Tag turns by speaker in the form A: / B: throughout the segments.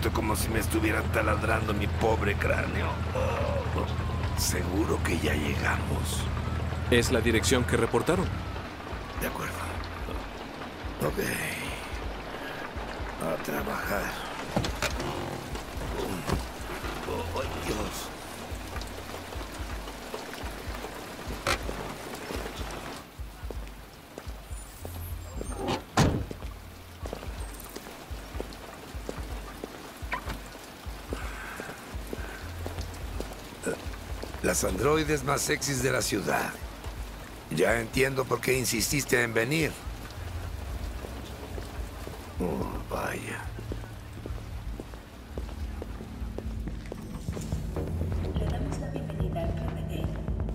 A: siento como si me estuvieran taladrando mi pobre cráneo. Seguro que ya llegamos.
B: Es la dirección que reportaron.
A: De acuerdo. Ok. A trabajar. Oh, Dios. Las androides más sexys de la ciudad. Ya entiendo por qué insististe en venir. Oh, vaya.
C: Le damos la bienvenida al RD.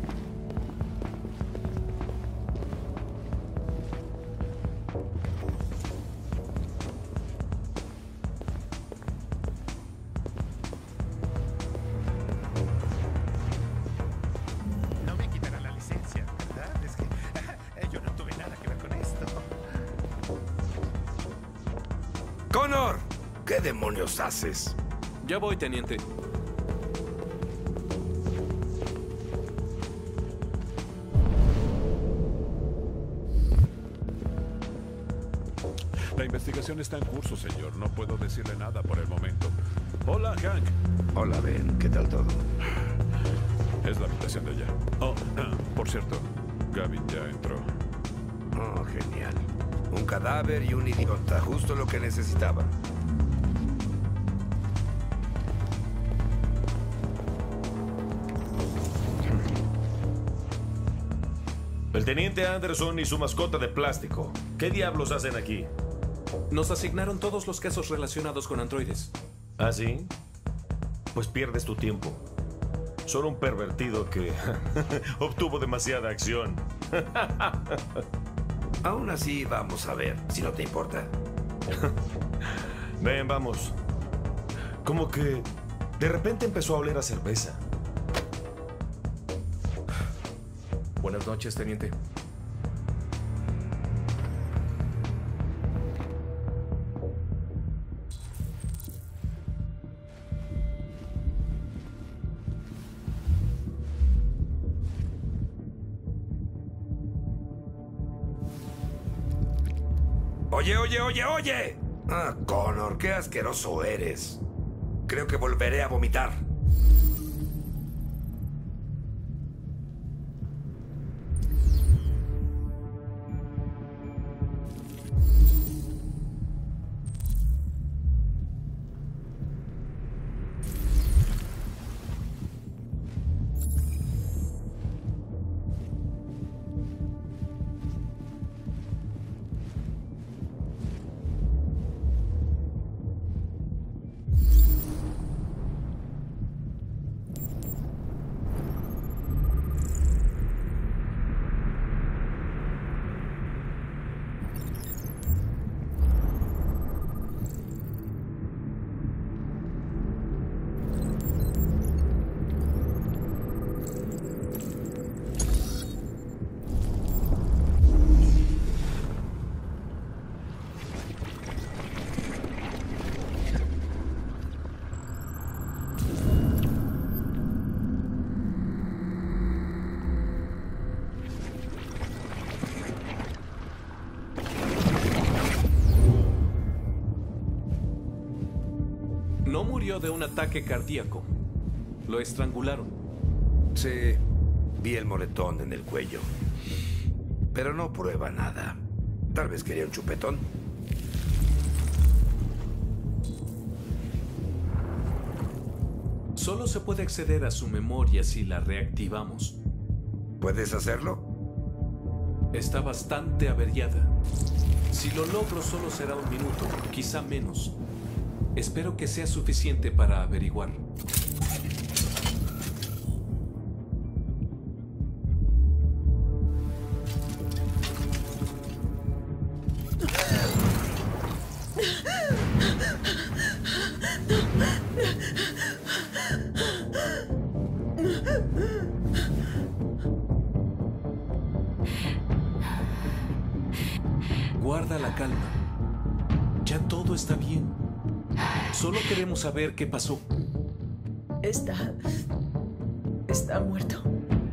D: No me quitarán la licencia, ¿verdad? Es que yo no tuve nada que ver con esto.
A: ¡Connor! ¿Qué demonios haces?
B: Ya voy, teniente.
E: La investigación está en curso, señor. No puedo decirle nada por el momento. Hola, Hank.
A: Hola, Ben. ¿Qué tal todo?
E: Es la habitación de allá. Oh, por cierto, Gavin ya entró.
A: Oh, genial. Un cadáver y un idiota. Justo lo que necesitaba.
F: El teniente Anderson y su mascota de plástico. ¿Qué diablos hacen aquí?
B: Nos asignaron todos los casos relacionados con androides.
F: ¿Ah, sí? Pues pierdes tu tiempo. Solo un pervertido que obtuvo demasiada acción.
A: Aún así, vamos a ver, si no te importa.
F: Ven, vamos. Como que de repente empezó a oler a cerveza.
G: Buenas noches, teniente.
A: Oye, oye, oye, oye. Ah, Connor, qué asqueroso eres. Creo que volveré a vomitar.
B: No murió de un ataque cardíaco. Lo estrangularon.
A: Sí, vi el moretón en el cuello. Pero no prueba nada. Tal vez quería un chupetón.
B: Solo se puede acceder a su memoria si la reactivamos.
A: ¿Puedes hacerlo?
B: Está bastante averiada. Si lo logro solo será un minuto, quizá menos. Espero que sea suficiente para averiguar. Guarda la calma. Ya todo está bien. Solo queremos saber qué pasó.
H: Está muerto.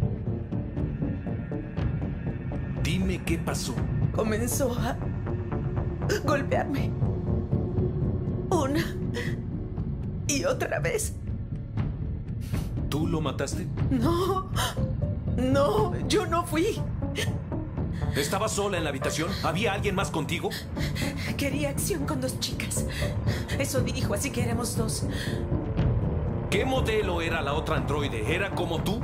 B: Dime qué pasó.
H: Comenzó a golpearme. Una y otra vez.
B: ¿Tú lo mataste?
H: No, yo no fui.
B: ¿Estabas sola en la habitación? ¿Había alguien más contigo?
H: Quería acción con 2 chicas. Eso dijo, así que éramos 2.
B: ¿Qué modelo era la otra androide? ¿Era como tú?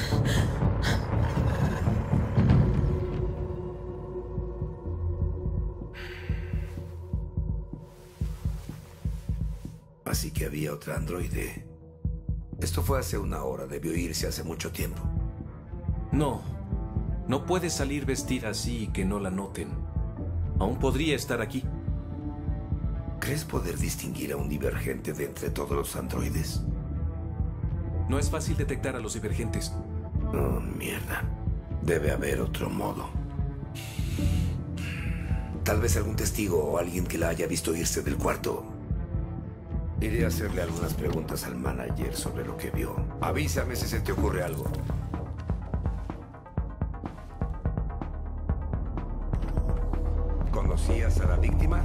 A: Así que había otra androide. Esto fue hace 1 hora. Debió irse hace mucho tiempo.
B: No puede salir vestida así y que no la noten. Aún podría estar aquí.
A: ¿Crees poder distinguir a un divergente de entre todos los androides?
B: No es fácil detectar a los divergentes.
A: Oh, mierda. Debe haber otro modo. Tal vez algún testigo o alguien que la haya visto irse del cuarto. Iré a hacerle algunas preguntas al manager sobre lo que vio. Avísame si se te ocurre algo. ¿Conocías a la víctima?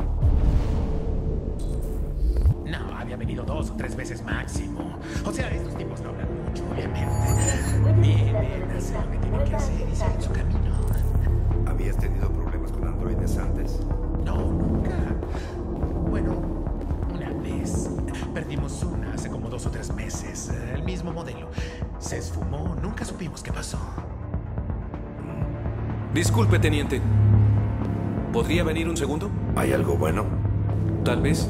D: No, había venido 2 o 3 veces máximo. O sea, estos tipos no hablan mucho, obviamente. Vienen, hacen lo que tienen que hacer y siguen su camino.
A: ¿Habías tenido problemas con androides antes?
D: No, nunca. Bueno, una vez. Perdimos una hace como 2 o 3 meses. El mismo modelo. Se esfumó, nunca supimos qué pasó.
B: Disculpe, teniente. ¿Podría venir un segundo?
A: ¿Hay algo bueno?
B: Tal vez.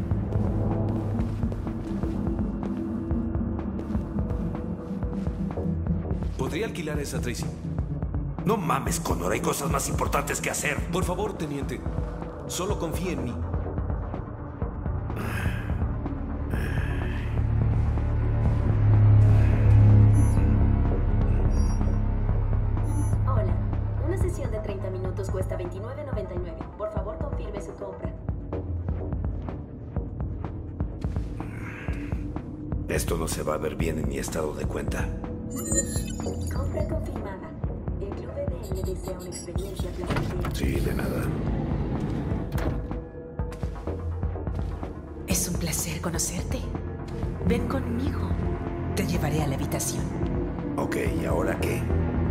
B: ¿Podría alquilar a esa Tracy?
A: No mames, Connor. Hay cosas más importantes que hacer.
B: Por favor, teniente. Solo confíe en mí.
C: Hola, una sesión de 30 minutos cuesta $29.99. Por favor, confirme su compra.
A: Esto no se va a ver bien en mi estado de cuenta.
C: Compra confirmada. El Club EDM desea una experiencia placentera.
A: Sí, de nada.
H: Es un placer conocerte. Ven conmigo. Te llevaré a la habitación.
A: Ok, ¿y ahora qué?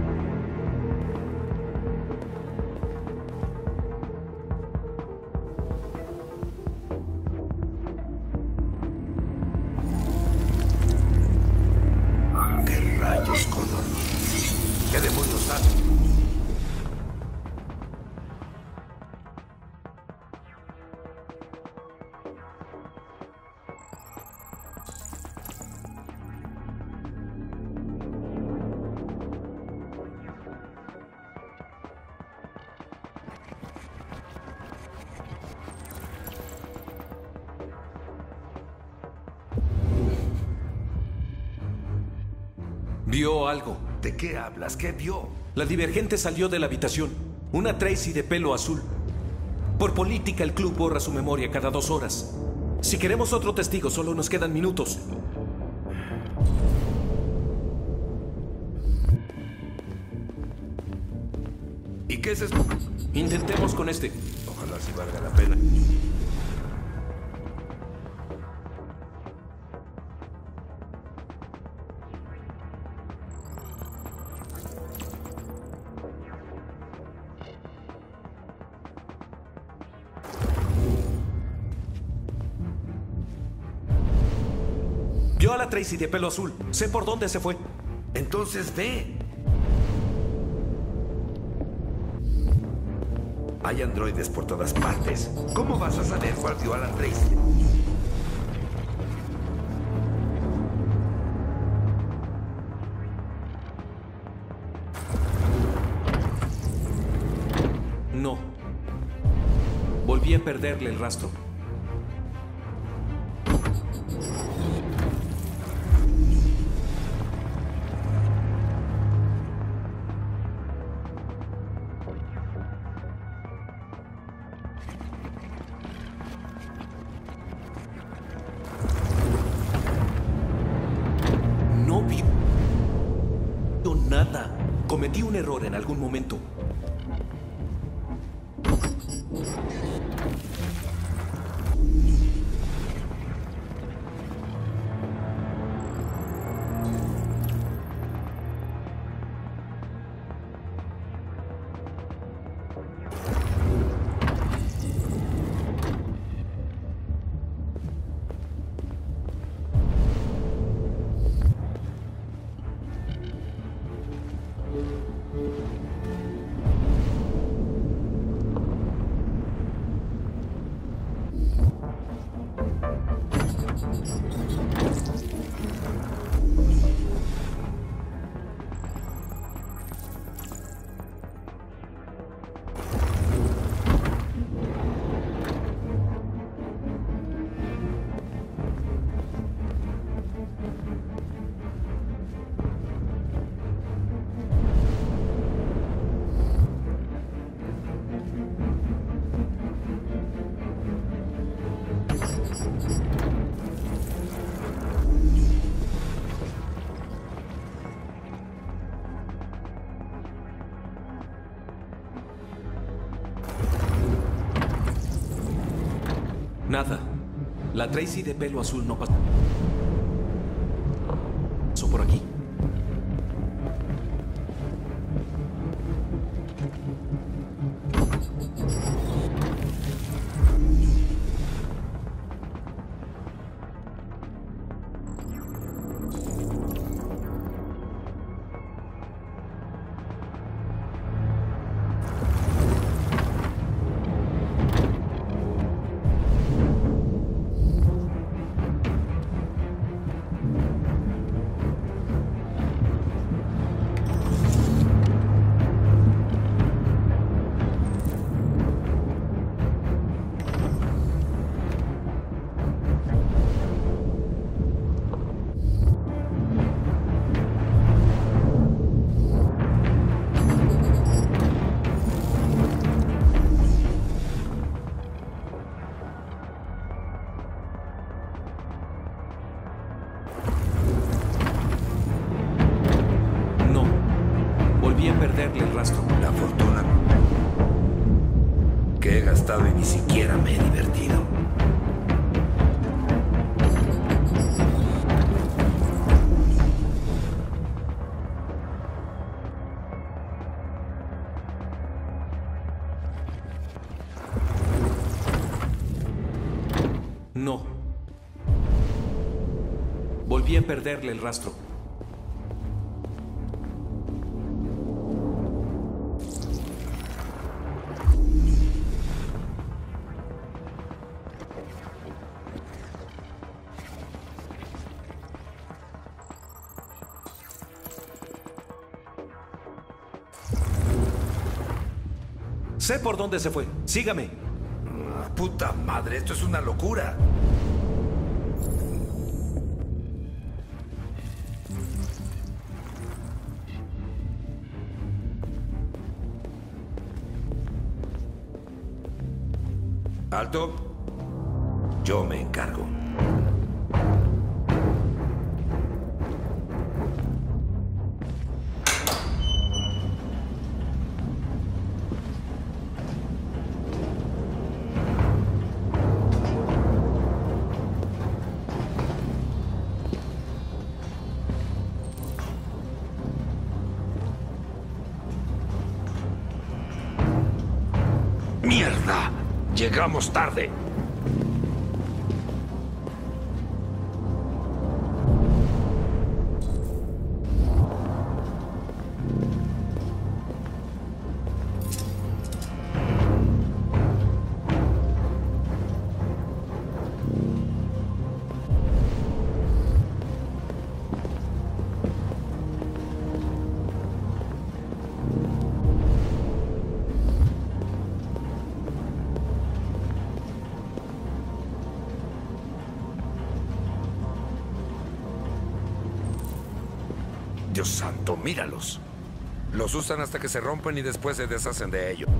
A: ¿Qué rayos, Connor? ¿Qué demonios haces?
B: ¿Vio algo?
A: ¿De qué hablas? ¿Qué vio?
B: La divergente salió de la habitación. Una Tracy de pelo azul. Por política, el club borra su memoria cada 2 horas. Si queremos otro testigo, solo nos quedan minutos.
A: ¿Y qué es esto?
B: Intentemos con este.
A: Ojalá sí valga la pena.
B: Vio a la Tracy de pelo azul. Sé por dónde se fue.
A: Entonces ve. Hay androides por todas partes. ¿Cómo vas a saber cuál vio a la Tracy?
B: No. Volví a perderle el rastro. Cometí un error en algún momento. Nada. La Tracy de pelo azul no pasó por aquí. Perderle el rastro.
A: La fortuna que he gastado y ni siquiera me he divertido.
B: No. Volví a perderle el rastro. Sé por dónde se fue. Sígame.
A: Puta madre, esto es una locura. Alto. Yo me encargo. ¡Mierda! Llegamos tarde. Dios santo, míralos. Los usan hasta que se rompen y después se deshacen de ellos.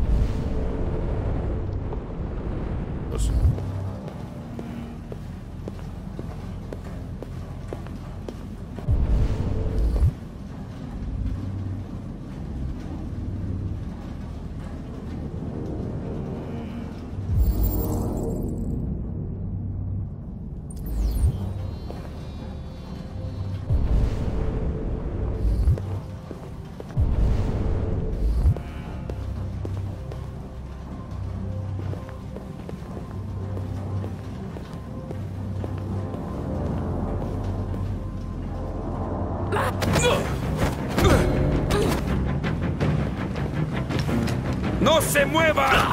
A: ¡No se mueva!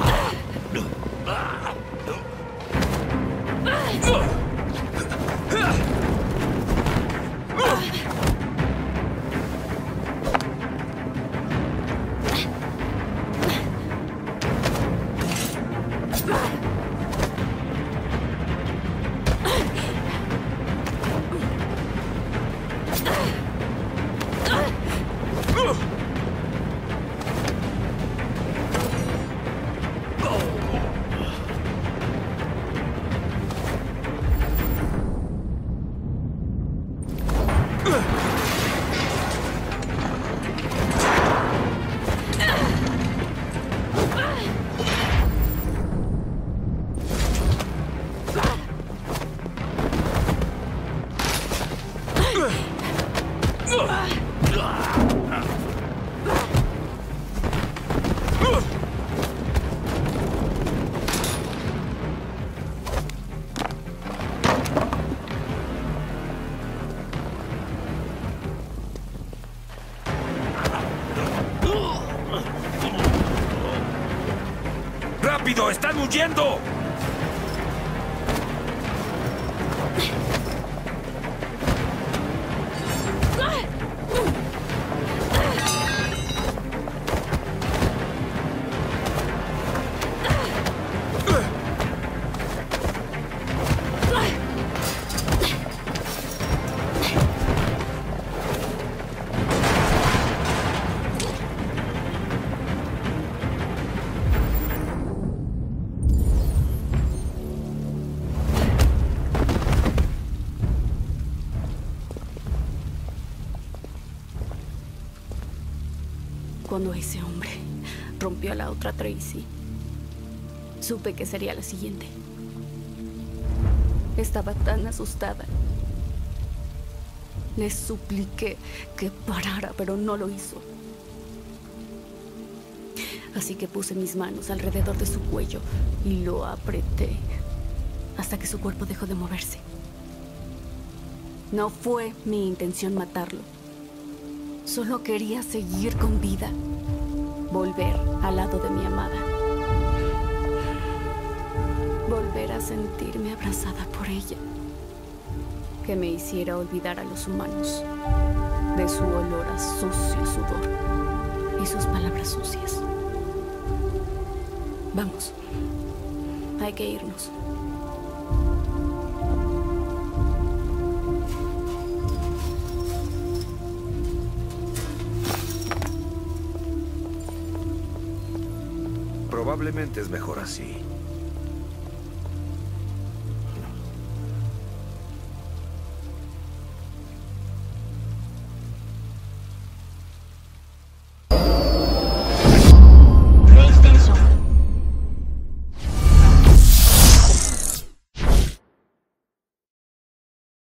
A: ¡Rápido! ¡Están huyendo!
I: Cuando ese hombre rompió a la otra Tracy, supe que sería la siguiente. Estaba tan asustada. Le supliqué que parara, pero no lo hizo. Así que puse mis manos alrededor de su cuello y lo apreté hasta que su cuerpo dejó de moverse. No fue mi intención matarlo. Solo quería seguir con vida. Volver al lado de mi amada. Volver a sentirme abrazada por ella. Que me hiciera olvidar a los humanos. De su olor a sucio sudor. Y sus palabras sucias. Vamos. Hay que irnos.
A: Probablemente es mejor así.